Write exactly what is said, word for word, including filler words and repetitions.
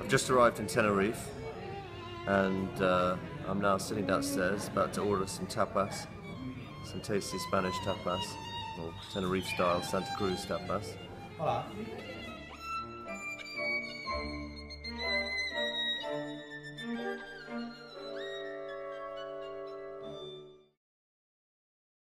just arrived in Tenerife, and uh, I'm now sitting downstairs about to order some tapas, some tasty Spanish tapas, or Tenerife style Santa Cruz tapas. Hola.